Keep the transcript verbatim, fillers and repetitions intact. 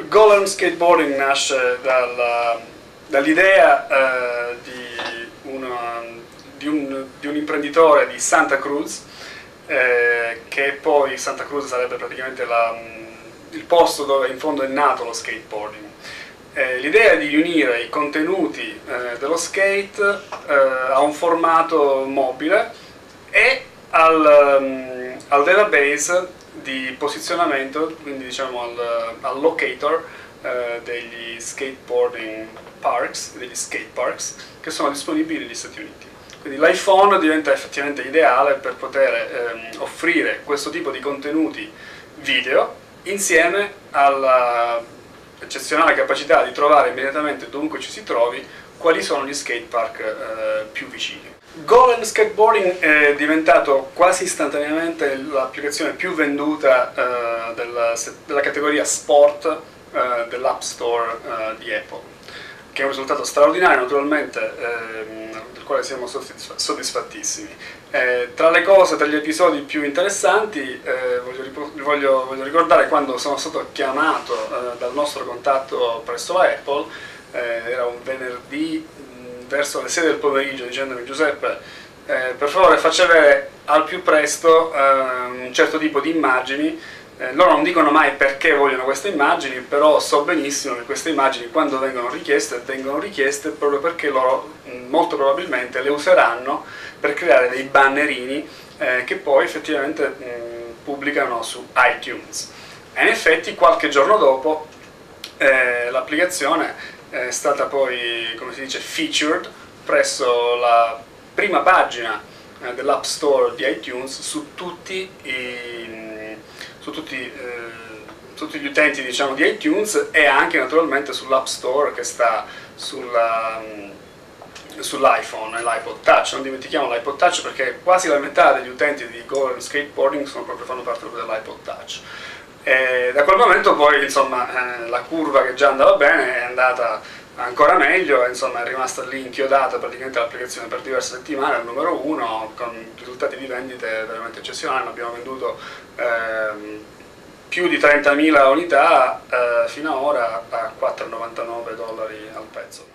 Golem Skateboarding nasce dalla, dall'idea eh, di, una, di, un, di un imprenditore di Santa Cruz, eh, che poi Santa Cruz sarebbe praticamente la, il posto dove in fondo è nato lo skateboarding. Eh, l'idea di unire i contenuti eh, dello skate eh, a un formato mobile e al, um, al database di posizionamento, quindi diciamo al, al locator eh, degli skateboarding parks, degli skate parks, che sono disponibili negli Stati Uniti. Quindi l'iPhone diventa effettivamente ideale per poter ehm, offrire questo tipo di contenuti video insieme alla eccezionale capacità di trovare immediatamente dovunque ci si trovi quali sono gli skate park eh, più vicini. Golem Skateboarding è diventato quasi istantaneamente l'applicazione più venduta eh, della, della categoria sport eh, dell'App Store eh, di Apple, che è un risultato straordinario naturalmente, eh, del quale siamo soddisfattissimi. Eh, tra le cose, tra gli episodi più interessanti, eh, voglio, voglio, voglio ricordare quando sono stato chiamato eh, dal nostro contatto presso la Apple, eh, era un venerdì mh, verso le sei del pomeriggio, dicendomi: Giuseppe, eh, per favore faccia avere al più presto eh, un certo tipo di immagini. Eh, loro non dicono mai perché vogliono queste immagini, però so benissimo che queste immagini, quando vengono richieste, vengono richieste proprio perché loro mh, molto probabilmente le useranno per creare dei bannerini eh, che poi effettivamente mh, pubblicano su iTunes. E in effetti qualche giorno dopo eh, l'applicazione è stata poi, come si dice, featured presso la prima pagina eh, dell'App Store di iTunes su tutti i Su tutti, eh, tutti gli utenti, diciamo, di iTunes, e anche naturalmente sull'App Store che sta sulla, sull'iPhone e l'iPod Touch. Non dimentichiamo l'iPod Touch, perché quasi la metà degli utenti di Golem Skateboarding sono proprio, fanno parte proprio dell'iPod Touch. E da quel momento poi, insomma, eh, la curva che già andava bene è andata ancora meglio, e insomma è rimasta lì inchiodata praticamente l'applicazione per diverse settimane, al numero uno, con risultati di vendite veramente eccezionali. Abbiamo venduto ehm, più di trentamila unità eh, fino ad ora a quattro virgola novantanove dollari al pezzo.